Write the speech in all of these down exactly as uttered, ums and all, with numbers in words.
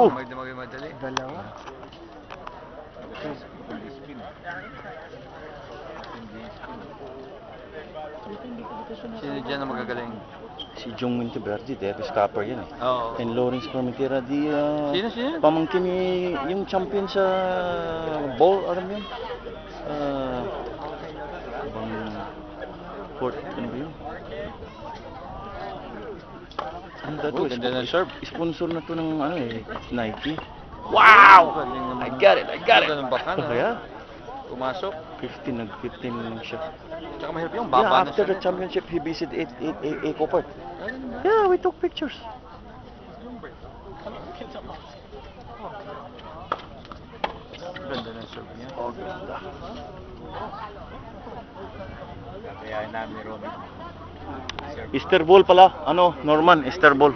Oh! Magmadali. Dalawa. Sino dyan ang magagaling? Si Jong Monteverde, Davis Copper yan eh. Oo. And Lawrence Formentera, di uh, Sino, sino? pamangkin ni yung champion sa ball, alam mo yun? Uh, bang court, ano ba yun? Ano ba ito? Oh, ganda ng serve. Sponsor na to ng ano eh, Nike. Wow! I got it, I got it! Ganun ba ka na? Kaya? Pumasok. fifteen, nag fifteen lang siya. Tsaka mahirap yung Yeah, baba na after siya. the championship, he visited Eco Park. Yeah, we took pictures. Ganda ng serve niya. Oh, ganda. Kaya namin ni Robin. Easter Ball pala. Ano? Norman, Easter Ball.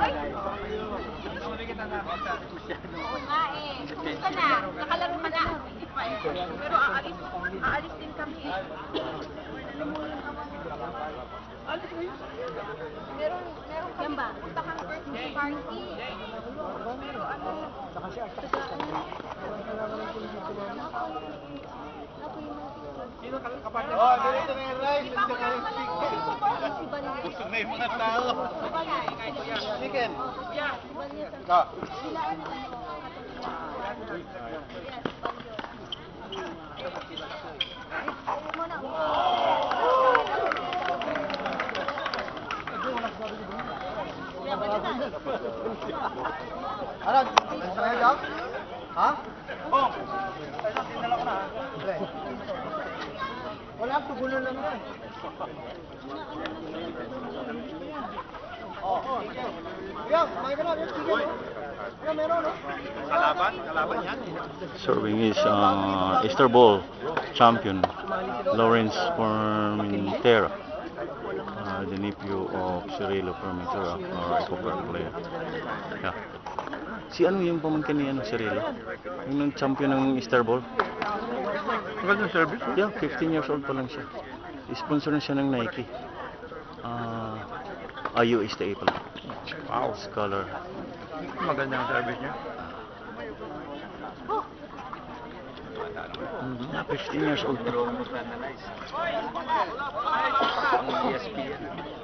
Gusto na, nakalaro ka na. Pero aalis, aalis din kami eh. Alis kayo? Meron, meron kami. Yan ba? Punta kang birthday party. Pero ano? Sino kapatid? Oh, dito na yung rice. Dito na yung chicken. Gusto na yung mga tao. Chicken. Yeah. Ka. Ano? Sa'yo lang? Ha? Oh! Dinala ko na. Wala, tugunan lang na. Oh, oh. Yan, may ka na. Yan, meron, no? Kalaban? Kalaban yan? Serving is uh, Easter Ball champion Lawrence Formentera, uh, the nephew of Cirilo Formentera, or Eco Park player. Yeah. Si ano yung pamangkin ni ano, Cirilo? Yung champion ng Easter Ball? Magandang service? Yeah, fifteen years old pa lang siya. Sponsor na siya ng Nike. Ah, uh, U S T A pala. Wow. Scholar. Magandang service niya. Mm-hmm. Yeah, fifteen years old pa. E S P N.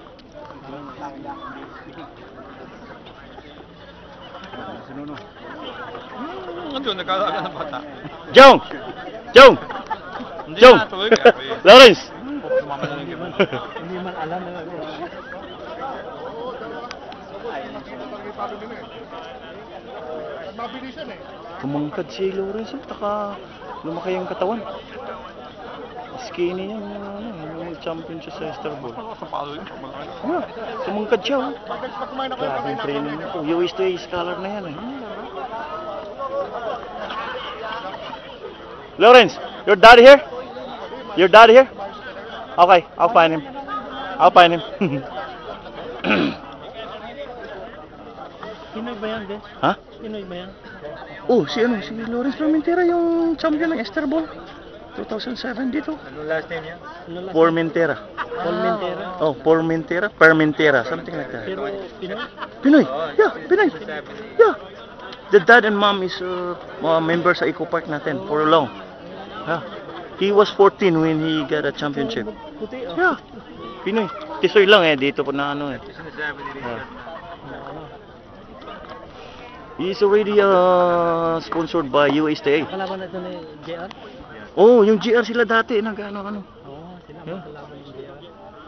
Sino no? Hmm, ando, nagkalaga ng bata. Jong! Jong! Hindi Jong! na, tuloy ka. Lawrence! Sumama na lang yung Hindi man alam na. mabilisan eh. Kumangkad si Lawrence, oh, taka lumaki yung katawan. Skinny yan, yung, ano, yung champion siya sa Easter Ball. Sa palo yun. Yeah, kumangkad siya. Oh. Grabe yung training niya to. U S T A scholar na yan eh. Lawrence, your dad here? Your dad here? Okay, I'll find him. I'll find him. Pinoy ba yan, Des? Ha? Pinoy ba yan? Oh, si ano, si Lawrence Formentera, yung champion ng Easter Ball two thousand seven dito. Ano last name niya? Ano lang? Formentera. Formentera. Oh, Formentera, Permentera, something like that. Pero Pinoy? Pinoy. Yeah, Pinoy. Yeah. The dad and mom is uh, uh, member sa Eco Park natin for long. Yeah. He was fourteen when he got a championship. Puti, oh. Yeah. Pinoy. Tisoy lang eh, dito po na ano eh. Sinasabi ni Yeah. Richard. He is already uh, sponsored by U S T A. Kalaban na ito ni J R? Oh, yung G R sila dati, nag-ano ano. Oo, sila Yeah. kalaban ni J R.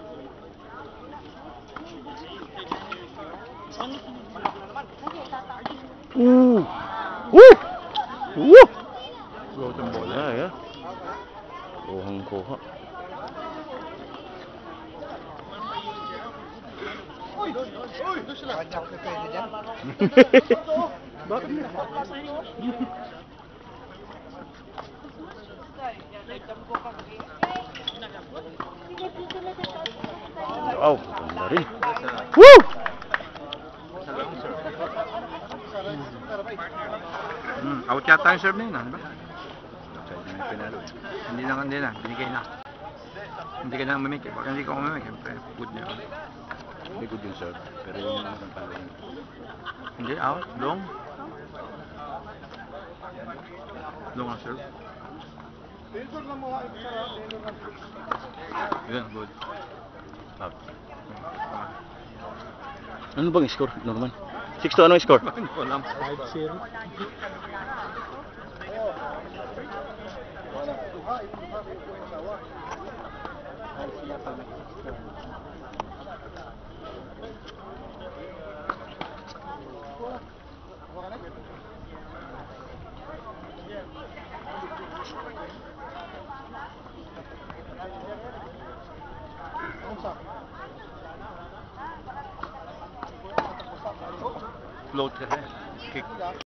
Ooh. Woo! Woo! Golden ball. Yeah, yeah. Kuhang kuha. Uy! Uy! Doon sila. Kanya ko pwede dyan. Bakit nila? Wow, ganda rin. Woo! Hmm, out yata yung serve na yun, ano ba? Outside na yung pinalo. Hindi na, hindi na, binigay na. Hindi ka na mamimik, baka hindi ka mamimik, good na yun. Hindi good yung serve, pero yung ang palo. Hindi, out, long. Long na serve. Taylor lang mo ay isa lang, Taylor lang. Yun, good. Out. Ano bang score, Norman? six to ano yung score? Wala. five zero. Wala, duha, yung duha, may point sawa. Ay, sila pa nag-score. Wala ka na? Usap. Float kasi. Kick.